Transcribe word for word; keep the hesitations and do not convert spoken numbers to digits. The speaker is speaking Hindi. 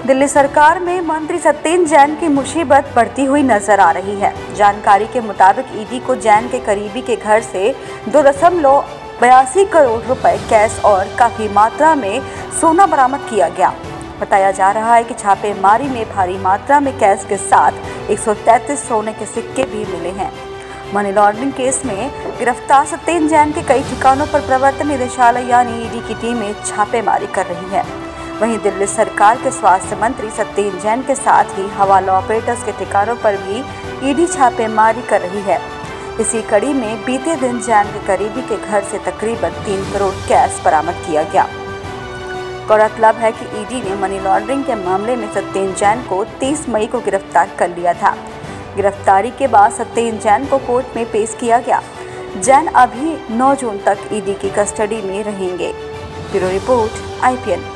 दिल्ली सरकार में मंत्री सत्येंद्र जैन की मुसीबत बढ़ती हुई नजर आ रही है। जानकारी के मुताबिक ईडी को जैन के करीबी के घर से दो दशमलव बयासी करोड़ रुपए कैश और काफी मात्रा में सोना बरामद किया गया। बताया जा रहा है कि छापेमारी में भारी मात्रा में कैश के साथ एक सौ तैंतीस सोने के सिक्के भी मिले हैं। मनी लॉन्ड्रिंग केस में गिरफ्तार सत्येंद्र जैन के कई ठिकानों पर प्रवर्तन निदेशालय यानी ईडी की टीमें छापेमारी कर रही है। वहीं दिल्ली सरकार के स्वास्थ्य मंत्री सत्येंद्र जैन के साथ ही हवाला ऑपरेटर्स के ठिकानों पर भी ईडी छापेमारी कर रही है। इसी कड़ी में बीते दिन जैन के करीबी के घर से तकरीबन तीन करोड़ कैश बरामद किया गया। गौरतलब है कि ईडी ने मनी लॉन्ड्रिंग के मामले में सत्येंद्र जैन को तीस मई को गिरफ्तार कर लिया था। गिरफ्तारी के बाद सत्येंद्र जैन को कोर्ट में पेश किया गया। जैन अभी नौ जून तक ईडी की कस्टडी में रहेंगे। Bureau report I P N.